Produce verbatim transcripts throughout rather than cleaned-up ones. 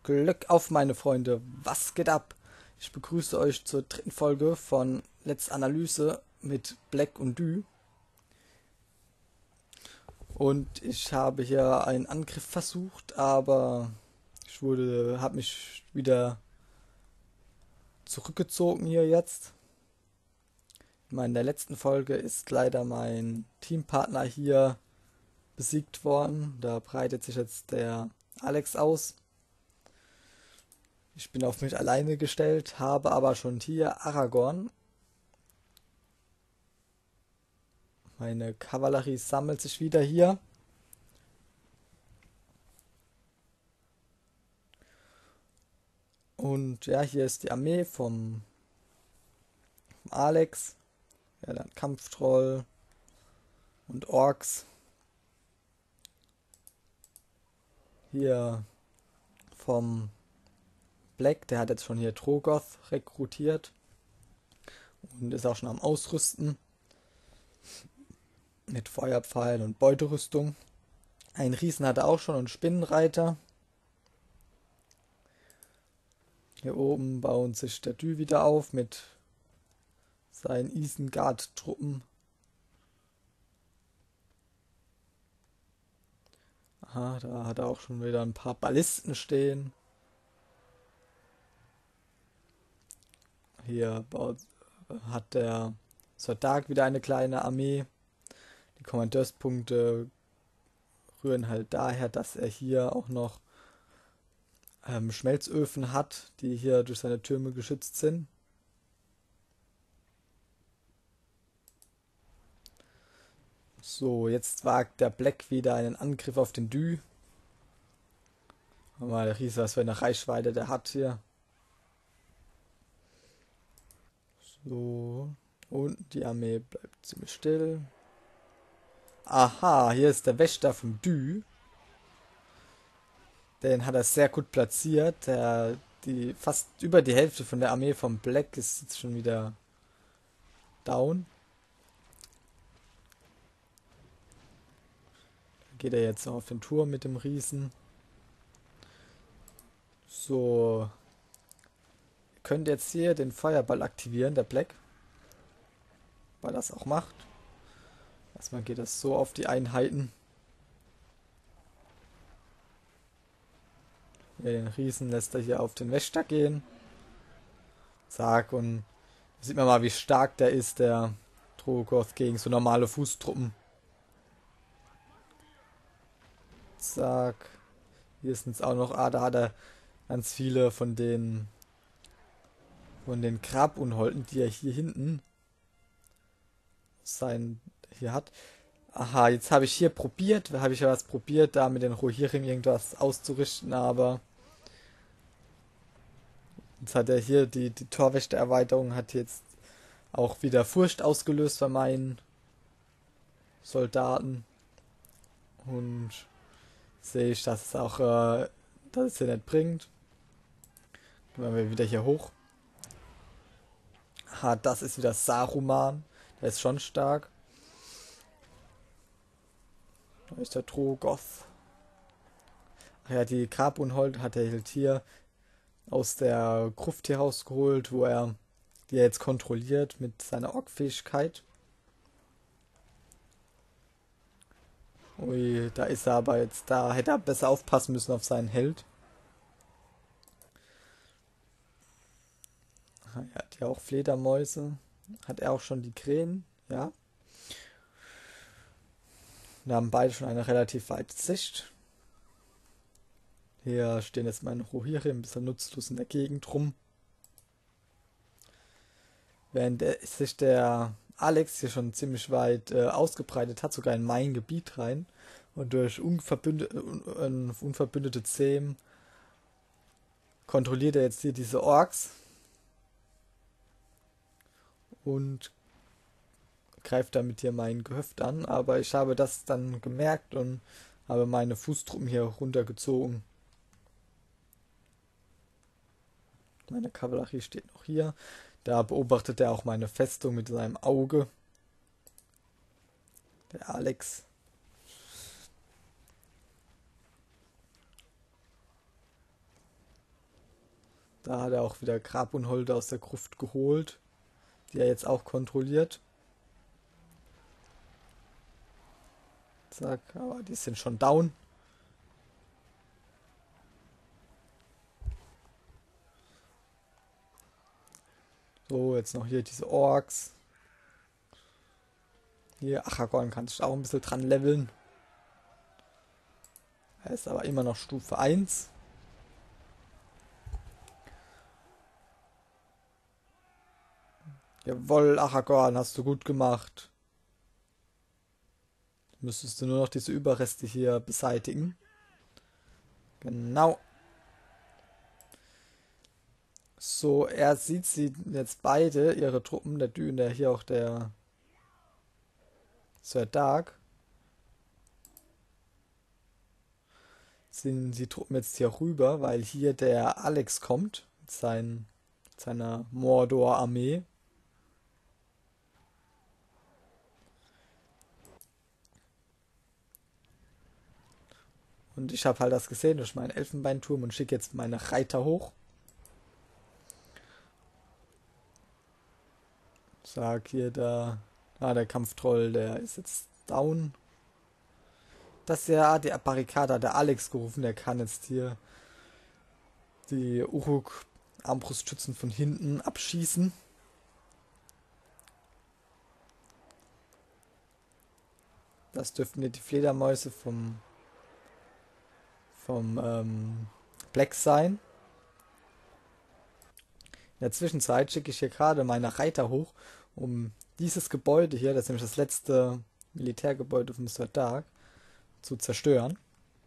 Glück auf, meine Freunde, was geht ab? Ich begrüße euch zur dritten Folge von Let's Analyse mit Black und Dü. Und ich habe hier einen Angriff versucht, aber ich wurde, habe mich wieder zurückgezogen hier jetzt. Ich meine, in der letzten Folge ist leider mein Teampartner hier besiegt worden. Da breitet sich jetzt der Alex aus. Ich bin auf mich alleine gestellt, habe aber schon hier Aragorn. Meine Kavallerie sammelt sich wieder hier. Und ja, hier ist die Armee vom, vom Alex. Ja, dann Kampftroll und Orks. Hier vom Black, der hat jetzt schon hier Trogoth rekrutiert und ist auch schon am Ausrüsten mit Feuerpfeilen und Beuterüstung. Ein Riesen hat er auch schon und Spinnenreiter. Hier oben bauen sich der Dü wieder auf mit seinen Isengard-Truppen. Aha, da hat er auch schon wieder ein paar Ballisten stehen. Hier baut, hat der Sardak wieder eine kleine Armee. Die Kommandeurspunkte rühren halt daher, dass er hier auch noch ähm, Schmelzöfen hat, die hier durch seine Türme geschützt sind. So, jetzt wagt der Black wieder einen Angriff auf den Dü. Mal der Riese, was für eine Reichweite der hat hier. So, und die Armee bleibt ziemlich still. Aha, hier ist der Wächter vom Dü. Den hat er sehr gut platziert. Der, die, fast über die Hälfte von der Armee vom Black ist jetzt schon wieder down. Da geht er jetzt auf den Turm mit dem Riesen. So. Ihr könnt jetzt hier den Feuerball aktivieren, der Black. Weil er das auch macht. Erstmal geht das so auf die Einheiten. Ja, den Riesen lässt er hier auf den Wächter gehen. Zack, und da sieht man mal, wie stark der ist, der Trogoth, gegen so normale Fußtruppen. Zack. Hier sind es auch noch, ah, da hat er ganz viele von den von den Grabunholden, die er hier hinten sein hier hat. Aha, jetzt habe ich hier probiert, habe ich ja was probiert, da mit den Rohirrim irgendwas auszurichten, aber jetzt hat er hier die, die Torwächtererweiterung hat jetzt auch wieder Furcht ausgelöst bei meinen Soldaten. Und sehe ich, dass es auch, äh, dass es hier nicht bringt. Gehen wir wieder hier hoch. Aha, das ist wieder Saruman. Der ist schon stark. Da ist der Trogoth. Ach ja, die Grabunhold hat er halt hier aus der Gruft hier rausgeholt, wo er die er jetzt kontrolliert mit seiner Ork-Fähigkeit. Ui, da ist er aber jetzt, da hätte er besser aufpassen müssen auf seinen Held. Ah, er hat ja auch Fledermäuse. Hat er auch schon die Krähen, ja. Wir haben beide schon eine relativ weite Sicht. Hier stehen jetzt meine Rohirrim ein bisschen nutzlos in der Gegend rum. Während der, sich der Alex hier schon ziemlich weit äh, ausgebreitet hat, sogar in mein Gebiet rein. Und durch unverbündete, un, unverbündete Zähmen kontrolliert er jetzt hier diese Orks. Und greift damit hier mein Gehöft an. Aber ich habe das dann gemerkt und habe meine Fußtruppen hier runtergezogen. Meine Kavallerie steht noch hier. Da beobachtet er auch meine Festung mit seinem Auge. Der Alex. Da hat er auch wieder Grabunholde aus der Gruft geholt, die er jetzt auch kontrolliert. Zack, aber die sind schon down. So, jetzt noch hier diese Orks. Hier, Aragorn kann sich auch ein bisschen dran leveln. Er ist aber immer noch Stufe eins. Jawohl, Aragorn, hast du gut gemacht. Müsstest du nur noch diese Überreste hier beseitigen. Genau. So, er sieht sie jetzt beide, ihre Truppen, der Düne, hier auch der Sir Dark. Sind die Truppen jetzt hier rüber, weil hier der Alex kommt mit sein, seiner Mordor-Armee. Und ich habe halt das gesehen durch meinen Elfenbeinturm und schicke jetzt meine Reiter hoch. Sag hier da, ah, der Kampftroll, der ist jetzt down. Das ist ja die Barrikade, hat der Alex gerufen, der kann jetzt hier die Uruk Armbrustschützen von hinten abschießen. Das dürften hier die Fledermäuse vom vom ähm, Black sein. In der Zwischenzeit schicke ich hier gerade meine Reiter hoch, um dieses Gebäude hier, das ist nämlich das letzte Militärgebäude von Sir Dark, zu zerstören.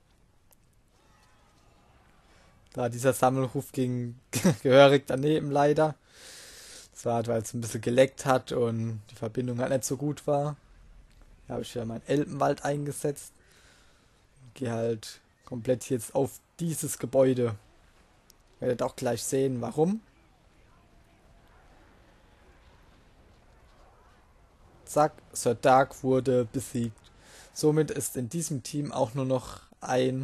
Da dieser Sammelruf ging gehörig daneben leider. Das war halt, weil es ein bisschen geleckt hat und die Verbindung halt nicht so gut war. Hier habe ich ja meinen Elbenwald eingesetzt. Gehe halt komplett jetzt auf dieses Gebäude. Ihr werdet auch gleich sehen, warum. Zack, Sir Dark wurde besiegt. Somit ist in diesem Team auch nur noch ein...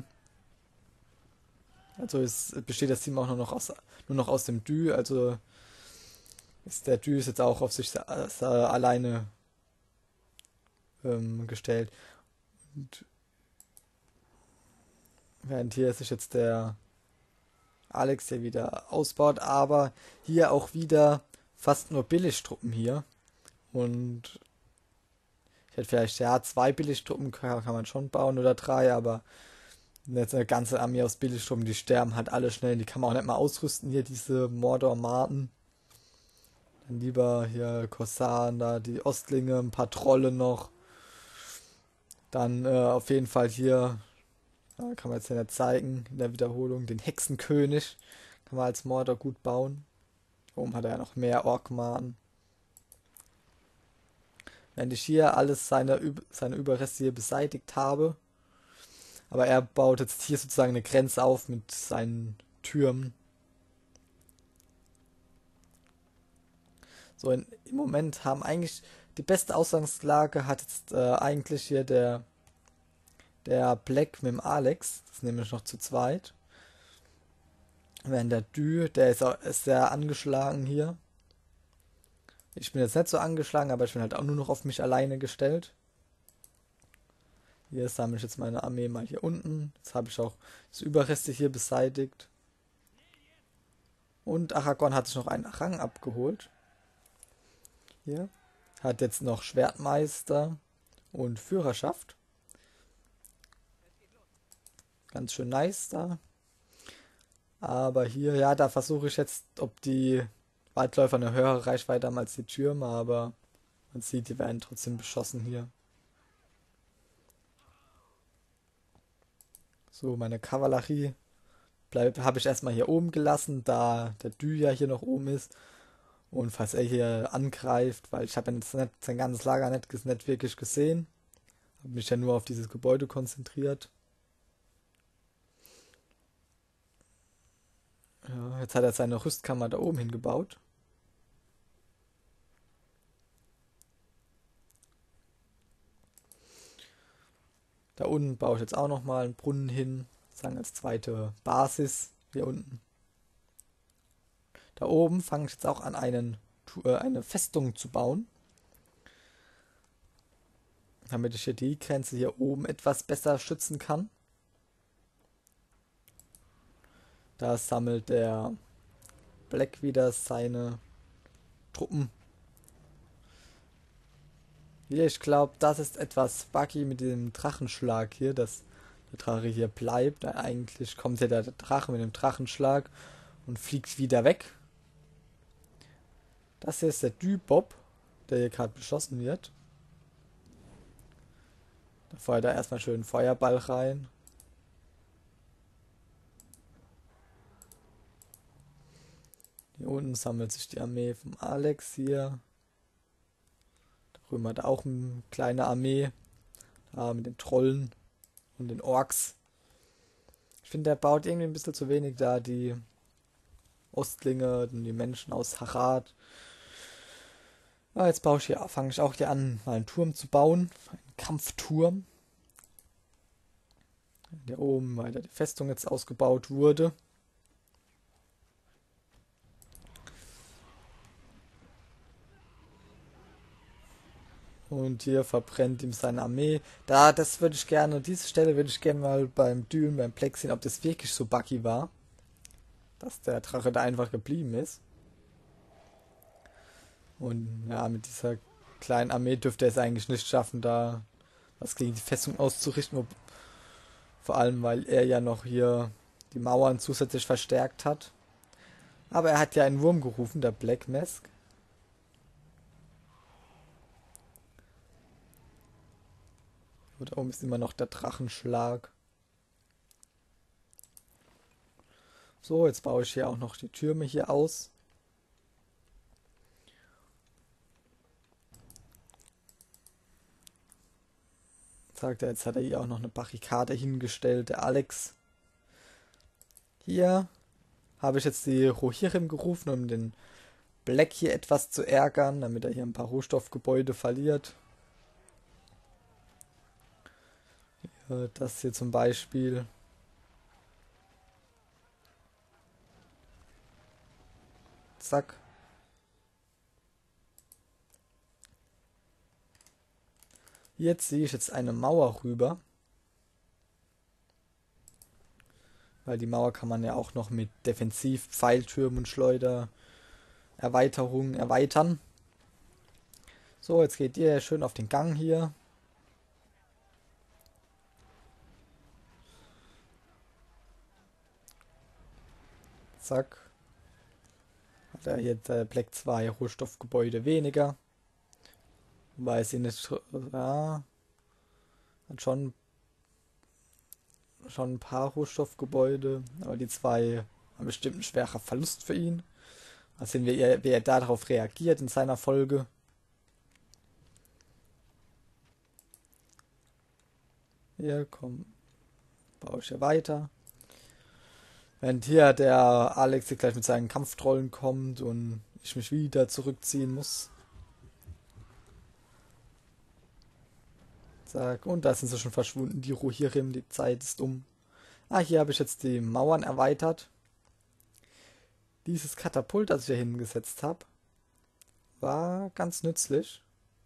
Also es besteht das Team auch nur noch aus, nur noch aus dem Dü. Also ist der Dü ist jetzt auch auf sich äh, alleine ähm, gestellt. Und während hier sich jetzt der Alex hier wieder ausbaut, aber hier auch wieder fast nur Billigtruppen hier. Und ich hätte vielleicht, ja, zwei Billigtruppen kann, kann man schon bauen oder drei, aber jetzt eine ganze Armee aus Billigtruppen, die sterben halt alle schnell, die kann man auch nicht mal ausrüsten hier, diese Mordor-Maten. Dann lieber hier Korsaren, da die Ostlinge, ein paar Trolle noch. Dann äh, auf jeden Fall hier, ja, kann man jetzt ja nicht zeigen, in der Wiederholung, den Hexenkönig. Kann man als Mordor gut bauen. Oben hat er ja noch mehr Orkmaten. Wenn ich hier alles seine, seine Überreste hier beseitigt habe. Aber er baut jetzt hier sozusagen eine Grenze auf mit seinen Türmen. So, in, im Moment haben eigentlich die beste Ausgangslage hat jetzt äh, eigentlich hier der der Black mit dem Alex. Das ist nämlich noch zu zweit. Während der Dü, der ist, auch, ist sehr angeschlagen hier. Ich bin jetzt nicht so angeschlagen, aber ich bin halt auch nur noch auf mich alleine gestellt. Hier sammle ich jetzt meine Armee mal hier unten. Jetzt habe ich auch das Überreste hier beseitigt. Und Aragorn hat sich noch einen Rang abgeholt. Hier. Hat jetzt noch Schwertmeister und Führerschaft. Ganz schön nice da. Aber hier, ja, da versuche ich jetzt, ob die Waldläufer eine höhere Reichweite haben als die Türme, aber man sieht, die werden trotzdem beschossen hier. So, meine Kavallerie habe ich erstmal hier oben gelassen, da der Dü ja hier noch oben ist. Und falls er hier angreift, weil ich habe ja jetzt nicht, sein ganzes Lager nicht, nicht wirklich gesehen, habe mich ja nur auf dieses Gebäude konzentriert. Ja, jetzt hat er seine Rüstkammer da oben hingebaut. Da unten baue ich jetzt auch nochmal einen Brunnen hin, sagen als zweite Basis hier unten. Da oben fange ich jetzt auch an, einen, äh, eine Festung zu bauen. Damit ich hier die Grenze hier oben etwas besser schützen kann. Da sammelt der Black wieder seine Truppen. Hier, ich glaube, das ist etwas buggy mit dem Drachenschlag hier, dass der Drache hier bleibt. Eigentlich kommt ja der Drache mit dem Drachenschlag und fliegt wieder weg. Das hier ist der Dübob, der hier gerade beschossen wird. Da feuert er erstmal schön einen Feuerball rein. Hier unten sammelt sich die Armee vom Alex hier. Da drüben hat er auch eine kleine Armee. Da mit den Trollen und den Orks. Ich finde, der baut irgendwie ein bisschen zu wenig da, die Ostlinge und die Menschen aus Harad. Ja, jetzt baue ich hier, fange ich auch hier an, mal einen Turm zu bauen. Einen Kampfturm. Der oben weiter die Festung jetzt ausgebaut wurde. Und hier verbrennt ihm seine Armee. Da, das würde ich gerne, diese Stelle würde ich gerne mal beim Dülen, beim Pleck sehen, ob das wirklich so buggy war. Dass der Drache da einfach geblieben ist. Und ja, mit dieser kleinen Armee dürfte er es eigentlich nicht schaffen, da was gegen die Festung auszurichten. Ob, vor allem, weil er ja noch hier die Mauern zusätzlich verstärkt hat. Aber er hat ja einen Wurm gerufen, der Black Mask. Und da oben ist immer noch der Drachenschlag. So, jetzt baue ich hier auch noch die Türme hier aus. Sagt er, jetzt hat er hier auch noch eine Barrikade hingestellt, der Alex. Hier habe ich jetzt die Rohirrim gerufen, um den Black hier etwas zu ärgern, damit er hier ein paar Rohstoffgebäude verliert. Hier, das hier zum Beispiel. Zack. Jetzt sehe ich jetzt eine Mauer rüber. Weil die Mauer kann man ja auch noch mit Defensiv, Pfeiltürmen und Schleuder Erweiterungen erweitern. So, jetzt geht ihr schön auf den Gang hier. Zack. Hat er hier der Black zwei Rohstoffgebäude weniger. Wobei sie nicht. Ja. Hat schon. Schon ein paar Rohstoffgebäude. Aber die zwei haben bestimmt ein schwerer Verlust für ihn. Mal sehen wir, wie er darauf reagiert in seiner Folge. Hier, komm. Baue ich hier weiter. Während hier der Alex hier gleich mit seinen Kampftrollen kommt und ich mich wieder zurückziehen muss. Zack, und da sind sie schon verschwunden, die Rohirrim, die Zeit ist um. Ah, hier habe ich jetzt die Mauern erweitert. Dieses Katapult, das ich hier hingesetzt habe, war ganz nützlich.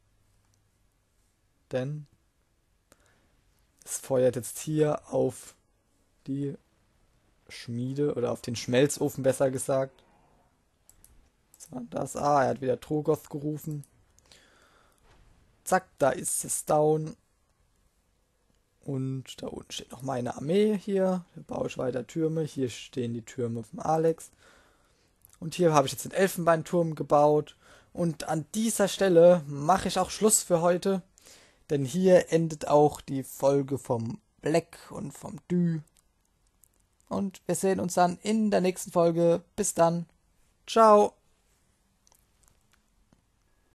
Denn es feuert jetzt hier auf die Schmiede oder auf den Schmelzofen, besser gesagt. Was war das? Ah, er hat wieder Trogoth gerufen. Zack, da ist es down. Und da unten steht noch meine Armee hier. Da baue ich weiter Türme. Hier stehen die Türme vom Alex. Und hier habe ich jetzt den Elfenbeinturm gebaut. Und an dieser Stelle mache ich auch Schluss für heute. Denn hier endet auch die Folge vom Black und vom Dü. Und wir sehen uns dann in der nächsten Folge. Bis dann. Ciao.